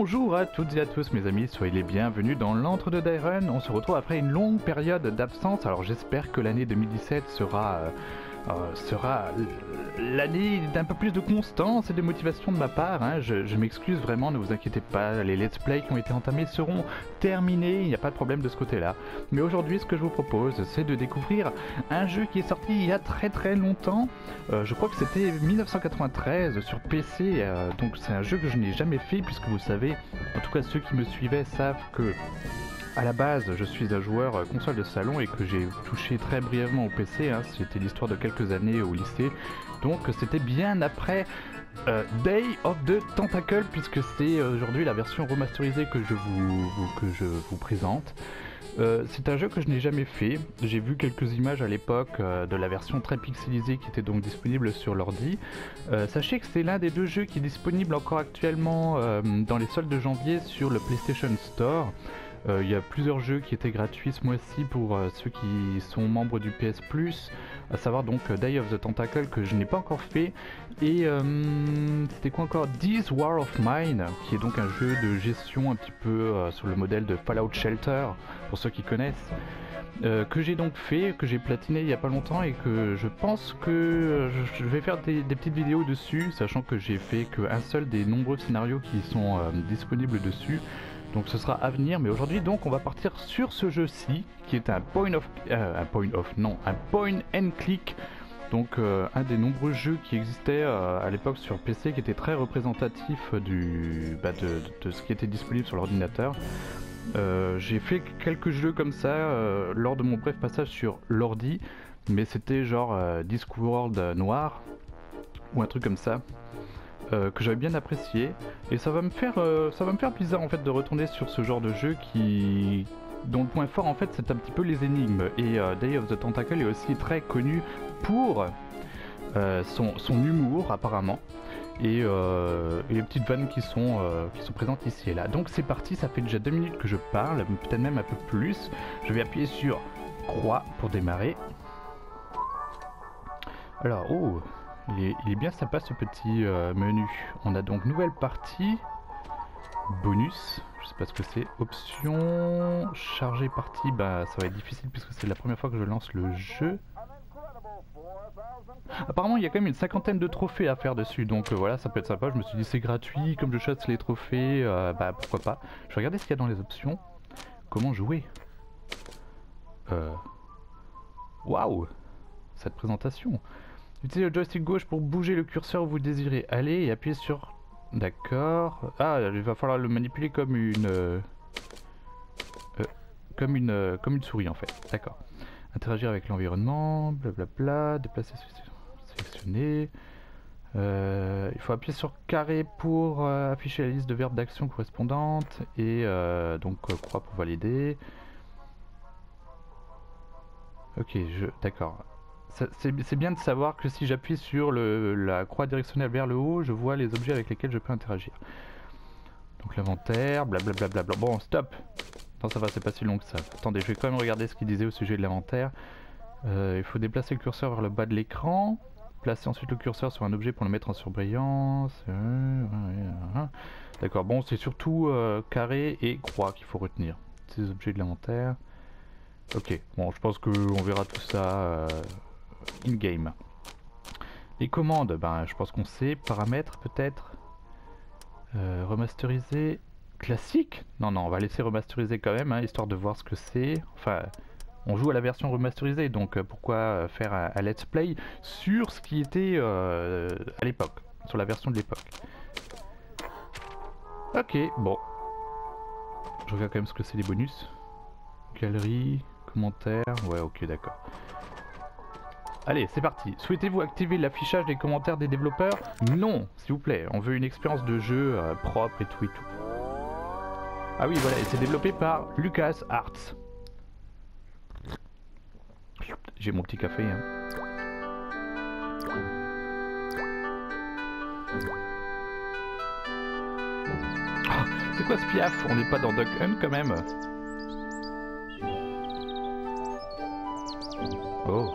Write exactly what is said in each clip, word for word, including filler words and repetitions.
Bonjour à toutes et à tous mes amis, soyez les bienvenus dans l'Entre-deux d'Iron. On se retrouve après une longue période d'absence, alors j'espère que l'année deux mille dix-sept sera, euh, euh, sera l'année d'un peu plus de constance et de motivation de ma part. Hein. Je, je m'excuse vraiment, ne vous inquiétez pas, les let's play qui ont été entamés seront terminés, il n'y a pas de problème de ce côté-là. Mais aujourd'hui ce que je vous propose c'est de découvrir un jeu qui est sorti il y a très très longtemps, euh, je crois que c'était mille neuf cent quatre-vingt-treize sur P C, euh, donc c'est un jeu que je n'ai jamais fait puisque vous savez, en tout cas ceux qui me suivaient savent que à la base, je suis un joueur console de salon et que j'ai touché très brièvement au P C, hein. C'était l'histoire de quelques années au lycée, donc c'était bien après euh, Day of the Tentacle, puisque c'est aujourd'hui la version remasterisée que je vous, que je vous présente. Euh, c'est un jeu que je n'ai jamais fait, j'ai vu quelques images à l'époque euh, de la version très pixelisée qui était donc disponible sur l'ordi. Euh, sachez que c'est l'un des deux jeux qui est disponible encore actuellement euh, dans les soldes de janvier sur le PlayStation Store. Il euh, y a plusieurs jeux qui étaient gratuits ce mois-ci pour euh, ceux qui sont membres du P S Plus, à savoir donc euh, Day of the Tentacle que je n'ai pas encore fait, et euh, c'était quoi encore, This War of Mine, qui est donc un jeu de gestion un petit peu euh, sur le modèle de Fallout Shelter, pour ceux qui connaissent, euh, que j'ai donc fait, que j'ai platiné il n'y a pas longtemps et que je pense que euh, je vais faire des, des petites vidéos dessus, sachant que j'ai fait qu'un seul des nombreux scénarios qui sont euh, disponibles dessus. Donc ce sera à venir, mais aujourd'hui donc on va partir sur ce jeu-ci, qui est un point of, euh, un point of, non, un point and click, donc euh, un des nombreux jeux qui existaient euh, à l'époque sur P C, qui était très représentatif du, bah, de, de ce qui était disponible sur l'ordinateur. Euh, j'ai fait quelques jeux comme ça euh, lors de mon bref passage sur l'ordi, mais c'était genre euh, Discworld noir, ou un truc comme ça. Euh, que j'avais bien apprécié, et ça va me faire euh, ça va me faire plaisir en fait de retourner sur ce genre de jeu qui dont le point fort en fait c'est un petit peu les énigmes, et euh, Day of the Tentacle est aussi très connu pour euh, son, son humour apparemment, et, euh, et les petites vannes qui sont, euh, qui sont présentes ici et là. Donc c'est parti, ça fait déjà deux minutes que je parle, peut-être même un peu plus. Je vais appuyer sur croix pour démarrer. Alors, oh, il est, il est bien sympa ce petit euh, menu. On a donc nouvelle partie, bonus, je sais pas ce que c'est, option, charger partie, bah ça va être difficile puisque c'est la première fois que je lance le jeu. Apparemment il y a quand même une cinquantaine de trophées à faire dessus, donc euh, voilà, ça peut être sympa. Je me suis dit c'est gratuit, comme je chasse les trophées, euh, bah pourquoi pas. Je vais regarder ce qu'il y a dans les options. Comment jouer. Euh... Waouh, cette présentation. Utilisez le joystick gauche pour bouger le curseur où vous désirez aller et appuyez sur... D'accord. Ah, il va falloir le manipuler comme une... Euh, euh, comme une euh, comme une souris en fait. D'accord. Interagir avec l'environnement, blablabla, déplacer, sélectionner. Euh, il faut appuyer sur carré pour euh, afficher la liste de verbes d'action correspondantes, et euh, donc euh, croix pour valider. Ok, je... d'accord. C'est bien de savoir que si j'appuie sur le, la croix directionnelle vers le haut, je vois les objets avec lesquels je peux interagir. Donc l'inventaire, blablabla. Bla bla. Bon, stop. Non, ça va, c'est pas si long que ça. Attendez, je vais quand même regarder ce qu'il disait au sujet de l'inventaire. Euh, il faut déplacer le curseur vers le bas de l'écran. Placer ensuite le curseur sur un objet pour le mettre en surbrillance. Euh, D'accord, bon, c'est surtout euh, carré et croix qu'il faut retenir. Ces objets de l'inventaire. Ok, bon, je pense qu'on verra tout ça... Euh, in-game. Les commandes, ben je pense qu'on sait. Paramètres peut-être. Euh, remasteriser. Classique. Non, non, on va laisser remasteriser quand même, hein, histoire de voir ce que c'est. Enfin, on joue à la version remasterisée, donc euh, pourquoi faire un, un let's play sur ce qui était euh, à l'époque, sur la version de l'époque. Ok, bon. Je regarde quand même ce que c'est les bonus. Galerie, commentaires. Ouais, ok, d'accord. Allez, c'est parti. Souhaitez-vous activer l'affichage des commentaires des développeurs? Non, s'il vous plaît. On veut une expérience de jeu euh, propre et tout et tout. Ah oui, voilà, et c'est développé par LucasArts. J'ai mon petit café, hein. Ah, c'est quoi ce piaf? On n'est pas dans Duck Hunt quand même. Oh.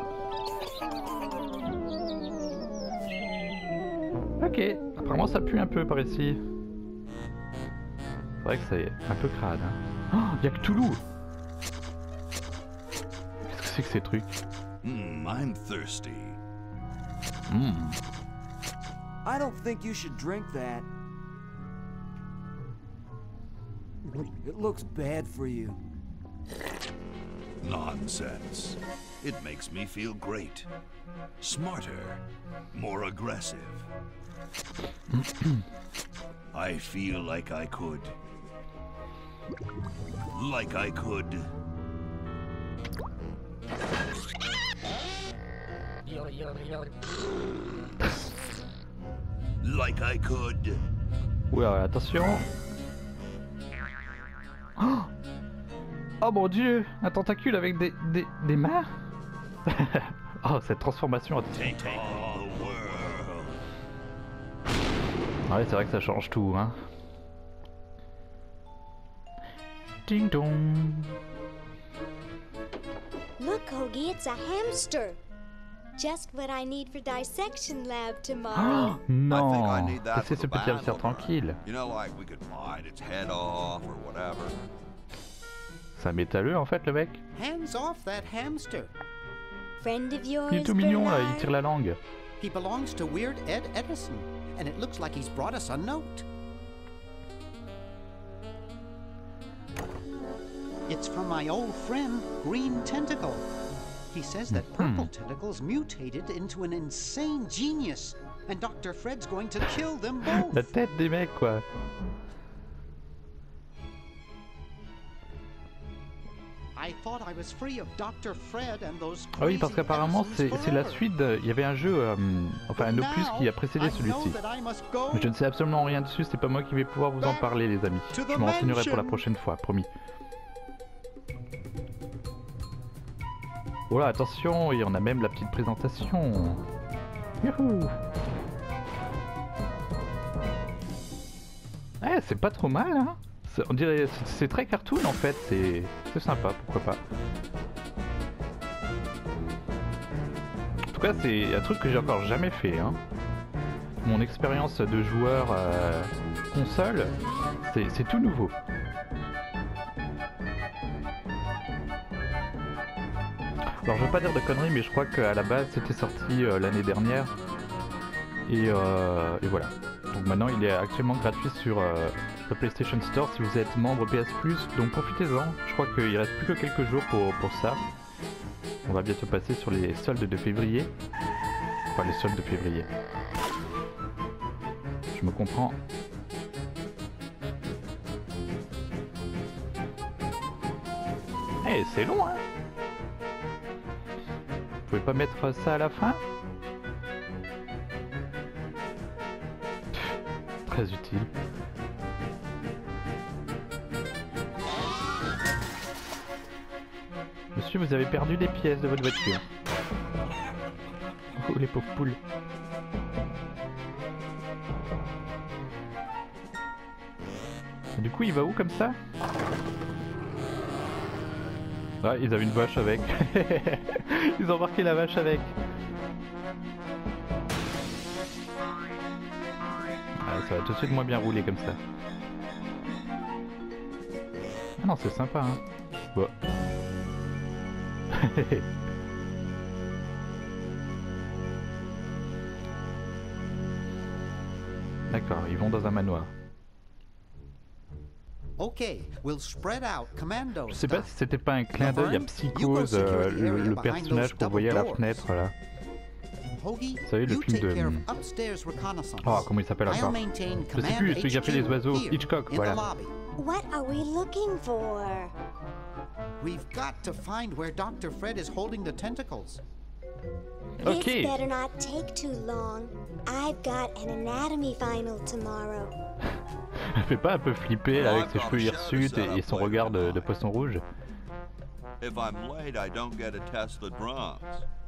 Ok, apparemment ça pue un peu par ici. C'est vrai que c'est un peu crade. Hein. Oh, y'a que Toulouse. Qu'est-ce que c'est que ces trucs? Hmm, I'm thirsty. Hmm. I don't think you should drink that. It looks bad for you. Nonsense. It makes me feel great. Smarter. More aggressive. I feel like I could. Like I could. Like I could. Oula, attention. Oh, oh mon dieu, un tentacule avec des, des, des mains. Oh, cette transformation. Take all the world. Ouais, c'est vrai que ça change tout, hein. Ding dong. Look, Hoagie, it's a hamster. Just what I need for dissection lab Oh, tomorrow. non. I think I need that C'est for ce the petit hamster battle. tranquille. You know, like we could bite its head off or whatever. C'est un métalleux en fait, le mec. Hands off that hamster. Friend of yours, Il est tout mignon là, il Bernard? tire la langue. He belongs to Weird Ed Edison, and it looks like he's brought us a note. It's from my old friend, Green Tentacle. He says that Purple Tentacle's mutated into an insane genius, and Doctor Fred's going to kill them both. La tête des mecs quoi. I thought I was free of Doctor Fred and those Ah oui, parce crazy qu'apparemment c'est Edisons c'est la forever. suite. de- Il y avait un jeu, euh, enfin un But opus now, qui a précédé I know celui-ci. that I must go. Mais je ne sais absolument rien dessus, c'est pas moi qui vais pouvoir vous en parler les amis. to the Je me renseignerai pour la mansion. prochaine fois, promis. Voilà, attention, et on a même la petite présentation. Youhou! Eh, c'est pas trop mal, hein? C'est- On dirait, c'est- c'est très cartoon en fait, c'est c'est sympa, pourquoi pas. En tout cas, c'est un truc que j'ai encore jamais fait, hein. Mon expérience de joueur euh, console, c'est c'est tout nouveau. Alors je veux pas dire de conneries, mais je crois qu'à la base c'était sorti euh, l'année dernière. Et, euh, et voilà. Donc maintenant il est actuellement gratuit sur euh, le PlayStation Store si vous êtes membre P S Plus. Donc profitez-en, je crois qu'il reste plus que quelques jours pour, pour ça. On va bientôt passer sur les soldes de février. Enfin les soldes de février. Je me comprends. Eh, c'est long, hein. Vous pouvez pas mettre ça à la fin? Pff, très utile. Monsieur, vous avez perdu des pièces de votre voiture. Oh, les pauvres poules. Et du coup, il va où comme ça? Ah, ils avaient une vache avec. Ils ont marqué la vache avec. Ah, ça va tout de suite moins bien rouler comme ça. Ah non, c'est sympa, hein. Bon. D'accord, ils vont dans un manoir. Okay, we'll spread out commando Je sais pas style. si c'était pas un clin d'œil à Psychose, euh, le, le personnage qu'on voyait à la fenêtre là. Hoagie, Vous savez, le you film take de- care of upstairs reconnaissance. Oh, comment il s'appelle I'll encore? maintain Je sais command plus, celui qui a fait les H Q oiseaux. here, Hitchcock, in voilà. the lobby. What are we looking for? We've got to find where Doctor Fred is holding the tentacles. Ok. This better not take too long. I've got an anatomy final tomorrow. Elle fait pas un peu flipper là, avec ses cheveux hirsutes et, et son regard de, de poisson rouge? If I'm late, I don't get to test the drums.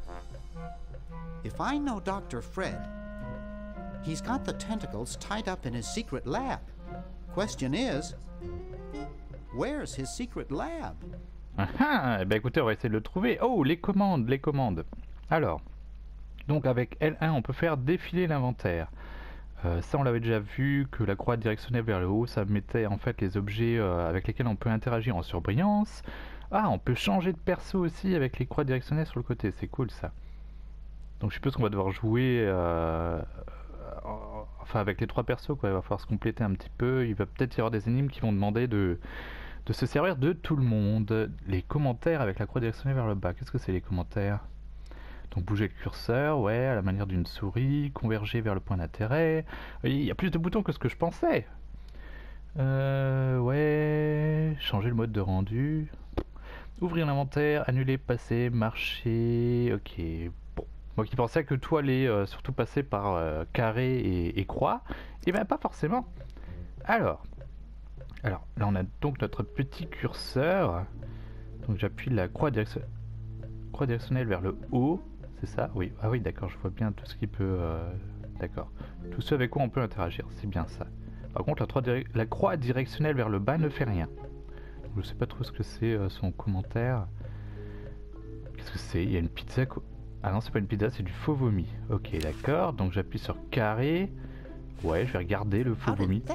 If I know Doctor Fred, he's got the tentacles tied up in his secret lab. Question is, where's his secret lab? Ah ah, eh ben écoutez, on va essayer de le trouver. Oh, les commandes, les commandes. Alors, donc avec L un, on peut faire défiler l'inventaire. Euh, ça on l'avait déjà vu, que la croix directionnelle vers le haut, ça mettait en fait les objets euh, avec lesquels on peut interagir en surbrillance. Ah, on peut changer de perso aussi avec les croix directionnelles sur le côté, c'est cool ça. Donc je suppose qu'on va devoir jouer euh, enfin avec les trois persos quoi, il va falloir se compléter un petit peu, il va peut-être y avoir des énigmes qui vont demander de, de se servir de tout le monde. Les commentaires avec la croix directionnelle vers le bas, qu'est-ce que c'est les commentaires? Donc bouger le curseur, ouais, à la manière d'une souris, converger vers le point d'intérêt. Il y a plus de boutons que ce que je pensais. Euh, ouais, changer le mode de rendu. Ouvrir l'inventaire, annuler, passer, marcher, ok. Bon, moi qui pensais que tout allait euh, surtout passer par euh, carré et, et croix, et ben pas forcément. Alors, alors là on a donc notre petit curseur. Donc j'appuie la croix, direction... croix directionnelle vers le haut. C'est ça? Oui. Ah oui, d'accord, je vois bien tout ce qui peut... Euh... D'accord. Tout ce avec quoi on peut interagir, c'est bien ça. Par contre, la, croix direc... la croix directionnelle vers le bas ne fait rien. Donc, je sais pas trop ce que c'est euh, son commentaire. Qu'est-ce que c'est? Il y a une pizza... Ah non, c'est pas une pizza, c'est du faux vomi. Ok, d'accord. Donc j'appuie sur carré. Ouais, je vais regarder le faux vomi.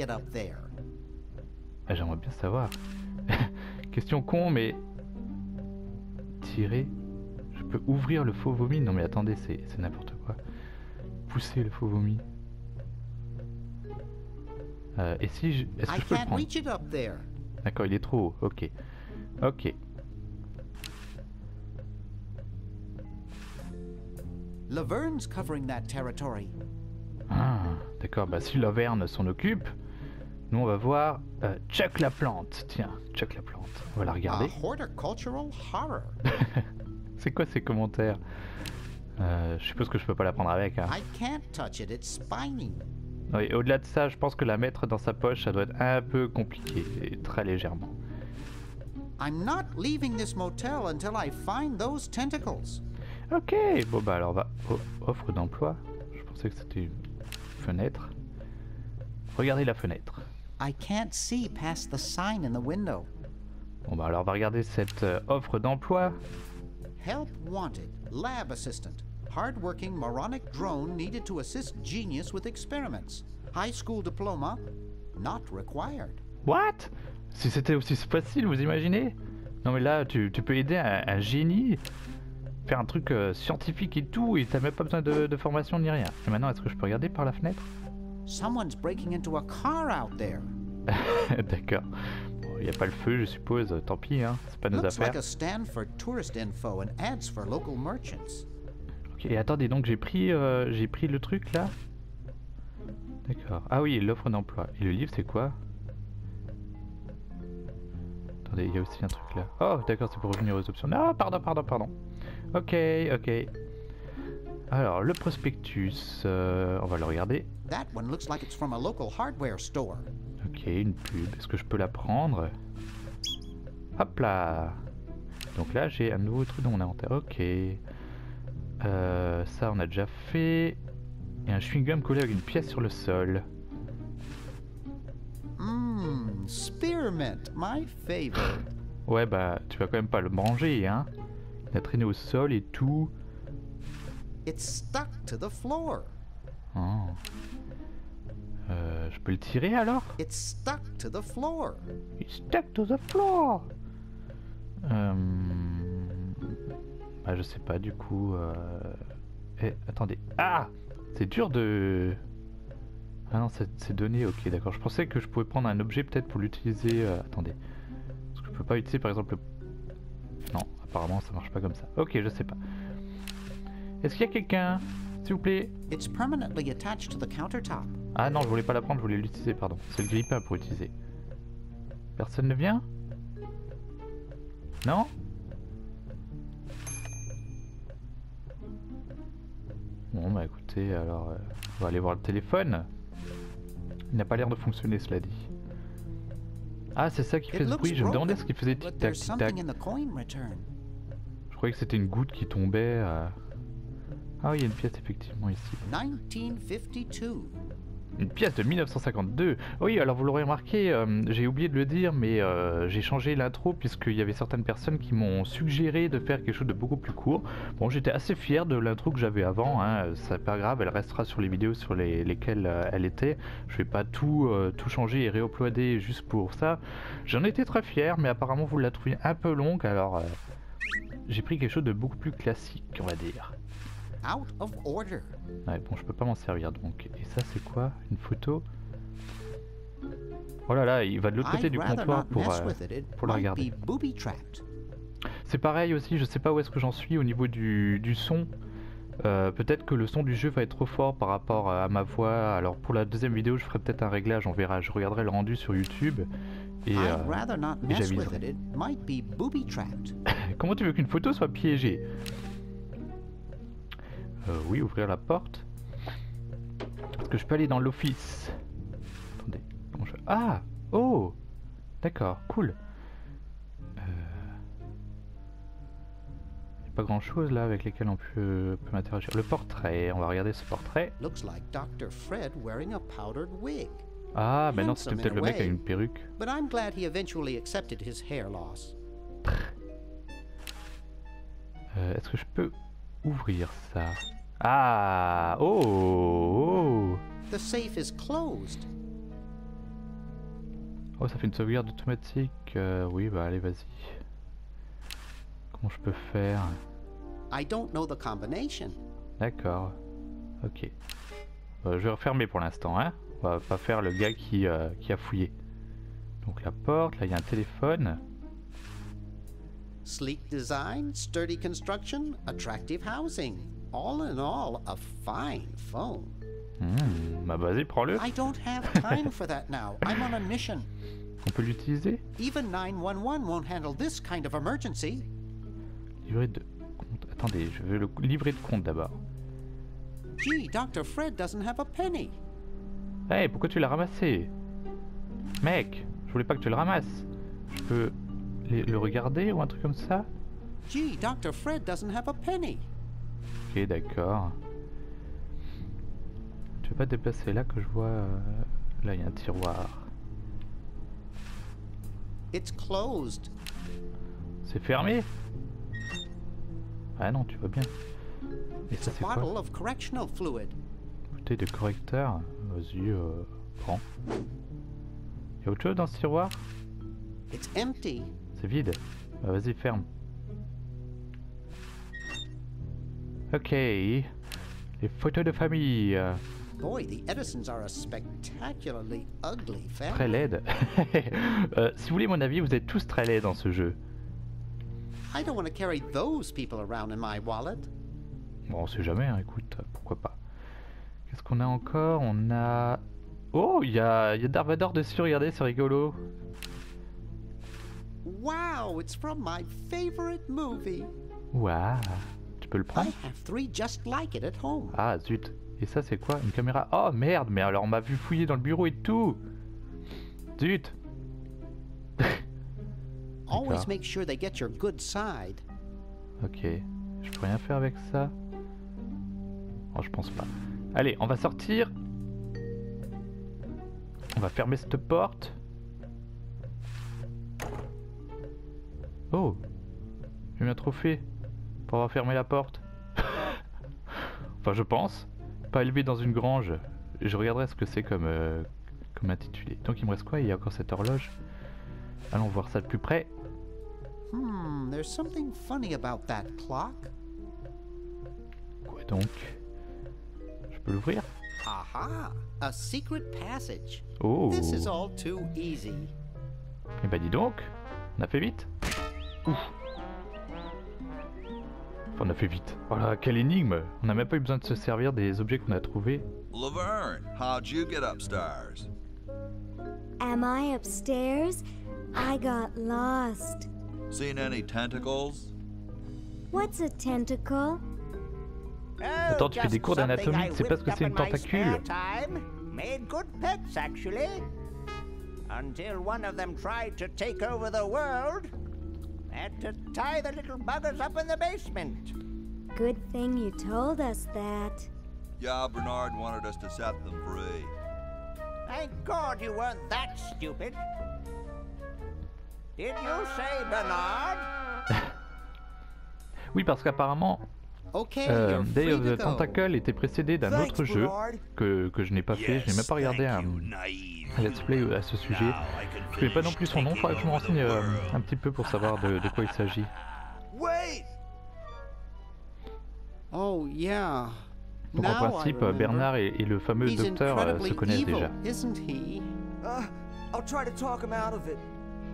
Ah, j'aimerais bien savoir. Question con, mais... Tirer... Je peux ouvrir le faux vomi? Non mais attendez, c'est n'importe quoi. Pousser le faux vomi. Euh, et si je... Est-ce que je peux le prendre? D'accord, il est trop haut. Ok. Ok. Laverne's covering that territory. Ah, d'accord. Bah si Laverne s'en occupe, nous on va voir euh, Chuck la plante. Tiens, Chuck la plante. On va la regarder. A horticultural horror. C'est quoi ces commentaires? euh, Je suppose que je peux pas la prendre avec. Hein. I can't touch it, it's spiny. Oui, au-delà de ça, je pense que la mettre dans sa poche, ça doit être un peu compliqué, et très légèrement. I'm not leaving this motel until I find those tentacles. Ok, bon bah alors on va... Oh, offre d'emploi. Je pensais que c'était une fenêtre. Regardez la fenêtre. I can't see past the sign in the window. Bon bah alors on va regarder cette euh, offre d'emploi. Help wanted, lab assistant. Hard-working moronic drone needed to assist genius with experiments. High school diploma, not required. What? Si c'était aussi facile, vous imaginez? Non mais là, tu, tu peux aider un, un génie, faire un truc euh, scientifique et tout, et t'as même pas besoin de, de formation ni rien. Et maintenant, est-ce que je peux regarder par la fenêtre? Someone's breaking into a car out there. D'accord. Il n'y a pas le feu, je suppose. Tant pis, hein. C'est pas nos Looks affaires. like a stand for tourist info and ads for local merchants. Ok, attendez, donc j'ai pris, euh, j'ai pris le truc là. D'accord. Ah oui, l'offre d'emploi. Et le livre, c'est quoi? Attendez, il y a aussi un truc là. Oh, d'accord, c'est pour revenir aux options. Ah, pardon, pardon, pardon. Ok, ok. Alors, le prospectus, euh, on va le regarder. That one looks like it's from a local hardware store. Ok, une pub. Est-ce que je peux la prendre? Hop là. Donc là, j'ai un nouveau truc dans mon inventaire. Ok. Euh, ça, on a déjà fait. Et un chewing-gum collé avec une pièce sur le sol. Mmm, spearmint, my favorite. Ouais, bah, tu vas quand même pas le manger, hein. Il a traîné au sol et tout. It's stuck to the floor. Oh. Euh, je peux le tirer alors? It's stuck to the floor. It's stuck to the floor. Euh... Bah, je sais pas, du coup... Euh... Eh, attendez. Ah! C'est dur de... Ah non, c'est donné, ok, d'accord. Je pensais que je pouvais prendre un objet peut-être pour l'utiliser... Euh... Attendez. Est-ce que je peux pas utiliser par exemple le... Non, apparemment ça marche pas comme ça. Ok, je sais pas. Est-ce qu'il y a quelqu'un? S'il vous plaît. It's permanently attached to the countertop. Ah non, je voulais pas la prendre, je voulais l'utiliser, pardon. C'est le grille-pain pour utiliser. Personne ne vient? Non? Bon bah écoutez, alors euh, on va aller voir le téléphone. Il n'a pas l'air de fonctionner, cela dit. Ah, c'est ça qui fait ce bruit, je me demandais ce qui faisait tic-tac, tic-tac. Je croyais que c'était une goutte qui tombait. Euh... Ah oui, il y a une pièce effectivement ici. nineteen fifty-two. Une pièce de mille neuf cent cinquante-deux. Oui, alors vous l'aurez remarqué, euh, j'ai oublié de le dire, mais euh, j'ai changé l'intro puisqu'il y avait certaines personnes qui m'ont suggéré de faire quelque chose de beaucoup plus court. Bon, j'étais assez fier de l'intro que j'avais avant, hein. C'est pas grave, elle restera sur les vidéos sur les, lesquelles euh, elle était. Je vais pas tout, euh, tout changer et réuploader juste pour ça. J'en étais très fier, mais apparemment vous la trouvez un peu longue, alors euh, j'ai pris quelque chose de beaucoup plus classique, on va dire. Out of order. Ouais, bon, je peux pas m'en servir donc. Et ça, c'est quoi? Une photo? Oh là là, il va de l'autre côté I'd du rather comptoir not pour, mess euh, with it. It pour la might regarder. be booby-trapped. C'est pareil aussi, je sais pas où est-ce que j'en suis au niveau du, du son. Euh, peut-être que le son du jeu va être trop fort par rapport à ma voix. Alors pour la deuxième vidéo, je ferai peut-être un réglage, on verra. Je regarderai le rendu sur YouTube. Et, euh, I'd rather not et mess with j'aviserai. it. It might be booby-trapped. Comment tu veux qu'une photo soit piégée? Euh, oui, ouvrir la porte. Est-ce que je peux aller dans l'office? Attendez, comment je... Ah! Oh! D'accord, cool. Euh... Il n'y a pas grand chose là avec lesquels on peut, peut interagir. Le portrait, on va regarder ce portrait. Looks like doctor Fred wearing a powdered wig. Ah, mais non, c'était Handsome peut-être in le a mec avec way. une perruque. But I'm glad he eventually accepted his hair loss. Euh, Est-ce que je peux ouvrir ça? Ah! Oh! Oh! The safe is closed. Oh, ça fait une sauvegarde automatique. Euh, oui, bah allez, vas-y. Comment je peux faire? I don't know the combination. D'accord. Ok. Euh, je vais refermer pour l'instant, hein. On va pas faire le gars qui, euh, qui a fouillé. Donc la porte, là il y a un téléphone. Sleek design, sturdy construction, attractive housing. All in all, a fine phone. Hmm, bah vas-y, prends-le. I don't have time for that now. I'm on a mission. On peut l'utiliser? Even nine one one won't handle this kind of emergency. Livret de compte. Attendez, je veux le livret de compte d'abord. Gee, doctor Fred doesn't have a penny. Hey, pourquoi tu l'as ramassé? Mec, je voulais pas que tu le ramasses. Je peux les- le regarder ou un truc comme ça? Gee, doctor Fred doesn't have a penny. Ok, d'accord. Tu veux pas te déplacer là que je vois... euh, Là, il y a un tiroir. It's closed. C'est fermé? Ah non, tu vois bien. Et It's ça, a c'est quoi? bottle of correctional fluid. Bouteille de correcteur. Vas-y, euh, prends. Y'a autre chose dans ce tiroir? It's empty. C'est vide. Bah, vas-y, ferme. Ok. Les photos de famille. euh, Boy, the Edisons are a spectacularly ugly Très family. laide. Euh, si vous voulez mon avis, vous êtes tous très laids dans ce jeu. I don't want to carry those people around in my wallet. Bon, on sait jamais, hein, écoute, pourquoi pas. Qu'est-ce qu'on a encore? On a... Oh, il y a, il y a Darth Vader dessus, regardez, c'est rigolo. Wow, it's from my favorite movie. Waouh. Tu peux le I prendre? have three just like it at home. Ah, zut. Et ça, c'est quoi? Une caméra? Oh, merde, mais alors on m'a vu fouiller dans le bureau et tout. Zut. Always D'accord. make sure they get your good side. Ok. Je peux rien faire avec ça? Oh, je pense pas. Allez, on va sortir. On va fermer cette porte. Oh, j'ai eu un trophée pour avoir fermé la porte. Enfin, je pense. Pas élevé dans une grange. Je regarderai ce que c'est comme, euh, comme intitulé. Donc il me reste quoi? Il y a encore cette horloge. Allons voir ça de plus près. Hmm, there's something funny about that clock. Quoi donc? Je peux l'ouvrir? Aha! A secret passage. Oh. This is all too easy. Et bah dis donc, on a fait vite. Ouf. Enfin, on a fait vite. Oh là, quelle énigme! On n'a même pas eu besoin de se servir des objets qu'on a trouvés. Laverne, how'd you get upstairs? Am I upstairs? I got lost. Seen any tentacles? What's a tentacle? Attends, tu fais des cours d'anatomie, tu sais pas ce que c'est une tentacule? Made good pets, actually. Until one of them tried to take over the world. Had to tie the little buggers up in the basement. Good thing you told us that. Yeah, Bernard wanted us to set them free. Thank God you weren't that stupid. Did you say Bernard? Oui, parce qu'apparemment, Okay, euh, you're Day free of to the go. Tentacle était précédé d'un Thanks, autre jeu Bernard. que, que je n'ai pas fait. Je n'ai même pas regardé un, un let's play à ce sujet. Je connais pas non plus son nom. Il faudrait que je me renseigne euh, un petit peu pour savoir de, de quoi il s'agit. Wait! Oh, yeah. Donc en Now I principe, remember. Bernard et, et le fameux He's docteur euh, se incredibly connaissent evil, déjà. isn't he? Uh, I'll try to talk him out of it.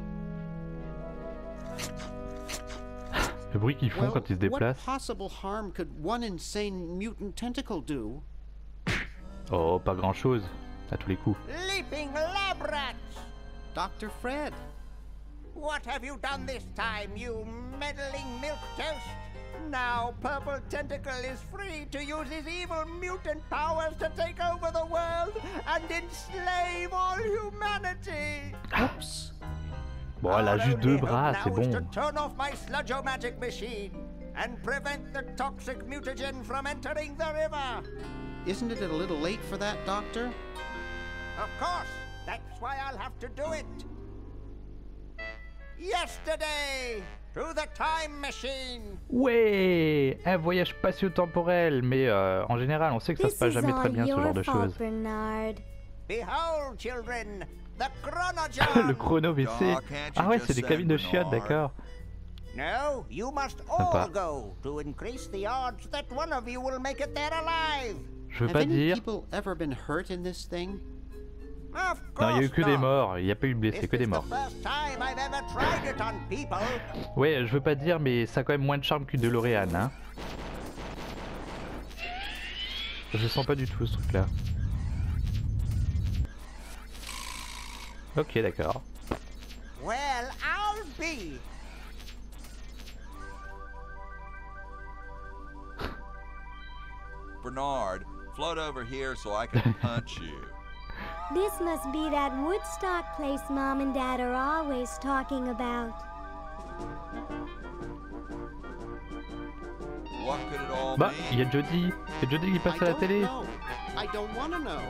Le bruit qu'ils font Well, quand ils se what déplacent. possible harm could one insane mutant tentacle do? Oh, pas grand chose, à tous les coups. Leaping lab rats! Doctor Fred. What have you done this time, you meddling milk toast? Now Purple Tentacle is free to use his evil mutant powers to take over the world and enslave all humanity. Oops. Bon, elle a Our juste deux only hope bras, c'est now is bon. to turn off my sludge-o-magic machine and prevent the toxic mutagen from entering the river. Isn't it a little late for that, Doctor? Of course, that's why I'll have to do it. Yesterday, through the time machine. Ouais, un voyage spatio-temporel, mais euh, en général, on sait que ça se This passe is jamais très all bien ce genre your de fault, choses. Bernard. Behold, children, the chronogen. Le chrono V C. Aw, can't you Ah ouais, just c'est des send cabines de chiottes, Bernard? d'accord. No, you must Sympa. all go to increase the odds that one of you will make it there alive. Je veux Have pas any dire. people ever been hurt in this thing? Of Non, il y a eu course que des not. morts, il n'y a pas eu de blessés, This que des is the morts. first time I've ever tried it on people. Ouais, je veux pas dire, mais ça a quand même moins de charme qu'une DeLorean, hein. Je sens pas du tout ce truc-là. Ok, d'accord. Well, I'll be. Bernard, float over here so I can punch you. This must be that Woodstock place Mom and Dad are always talking about. What could it all Bah, il y mean? a Jodie. C'est Jodie qui I passe à la don't télé. know. I don't want to know.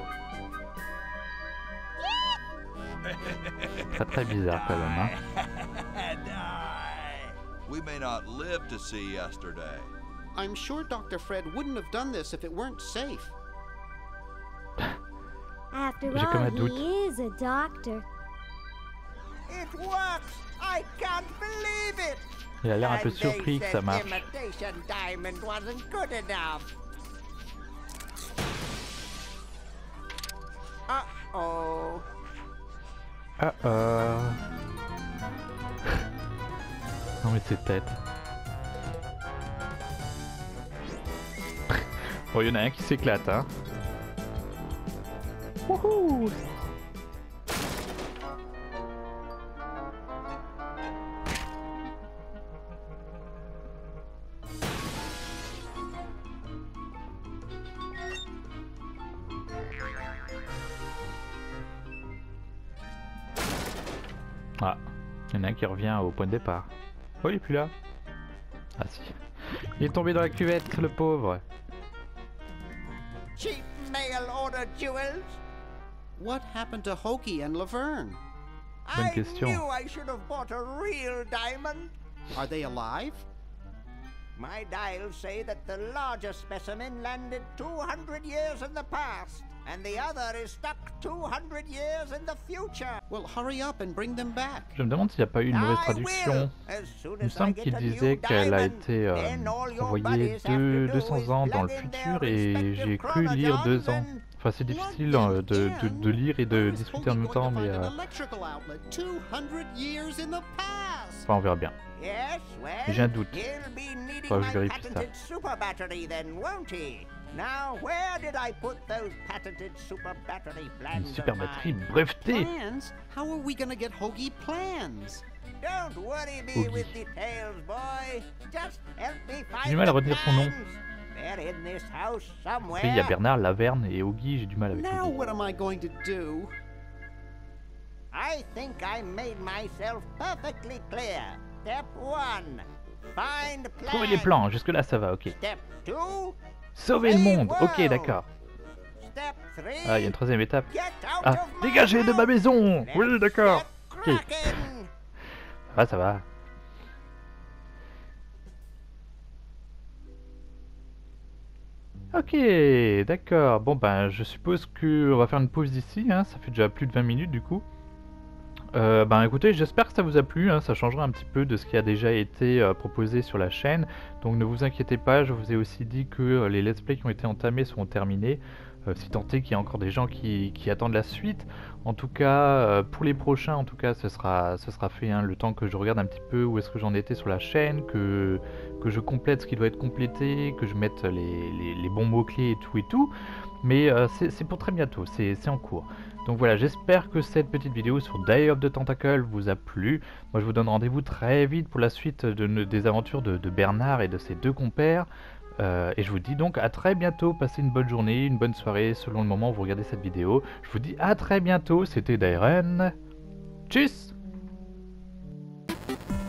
Très très bizarre quand même, hein. We may not live to see yesterday. I'm sure Doctor Fred wouldn't have done this if it weren't safe. After J'ai comme all, un doute. he is a doctor. It works. I can't believe it. Il a l'air un peu And they surpris que said ça marche. imitation diamond wasn't good enough. Uh-oh. Ah euh... Non mais c'est tête. Bon, il y en a un qui s'éclate, hein. Wouhou! Ah, il y en a un qui revient au point de départ. Oh, il est plus là. Ah si. Il est tombé dans la cuvette, le pauvre. Cheap mail order jewels. What happened to Hokey and Laverne? Bonne I question. knew I should have bought a real diamond. Are they alive? My dials say that the larger specimen landed two hundred years in the past, and the other is stuck two hundred years in the future. Well, hurry up and bring them back. Je me demande s'il n'y a pas eu une mauvaise I traduction. will. As soon Il me as I semble get qu'il a new disait qu'elle a diamond, été euh, then all your envoyée buddies have deux, to do deux cents is ans dans le plug in futur their et respective j'ai cru lire deux ans. chronograms Enfin, c'est difficile euh, de, de, de lire et de discuter en même temps, mais euh, Electrical outlet two hundred years in the past. enfin, on verra bien. Yes, well, J'ai un doute. he'll be needing Faudra que je my vérifie ça. patented super battery then, won't he? Now, where did I put those patented super battery Une plans super of batterie mine? brevetée. Plans? How are we gonna get Hokey plans? Don't worry me Oogie. with details, boy. Just help me find J'ai du mal à the retenir son nom. plans. They're in this house somewhere. Oui, il y a Bernard, Laverne et Oggy, j'ai du mal avec Now Oggy. what am I going to do? I think I made myself perfectly clear. Step one, find plans. Trouver les plans, jusque là ça va, ok. Step two, Sauver le monde, ok d'accord. Step three. Ah, il y a une troisième étape. Get out Ah, of my dégagez de ma house. maison. Let's Oui, d'accord. get Ok. cracking. Ça va, ça va. Ok, d'accord. Bon ben, je suppose que on va faire une pause d'ici, hein. Ça fait déjà plus de vingt minutes du coup. Euh, ben écoutez, j'espère que ça vous a plu, hein. Ça changera un petit peu de ce qui a déjà été euh, proposé sur la chaîne. Donc ne vous inquiétez pas, je vous ai aussi dit que euh, les let's play qui ont été entamés seront terminés. Euh, si tant est qu'il y a encore des gens qui, qui attendent la suite. En tout cas, euh, pour les prochains, en tout cas, ce sera, ce sera fait, hein, le temps que je regarde un petit peu où est-ce que j'en étais sur la chaîne, que, que je complète ce qui doit être complété, que je mette les, les, les bons mots-clés et tout et tout. Mais euh, c'est pour très bientôt, c'est en cours. Donc voilà, j'espère que cette petite vidéo sur Die of the Tentacle vous a plu. Moi je vous donne rendez-vous très vite pour la suite de, des aventures de, de Bernard et de ses deux compères. Euh, et je vous dis donc à très bientôt, passez une bonne journée, une bonne soirée selon le moment où vous regardez cette vidéo. Je vous dis à très bientôt, c'était Dairen. Tchuss!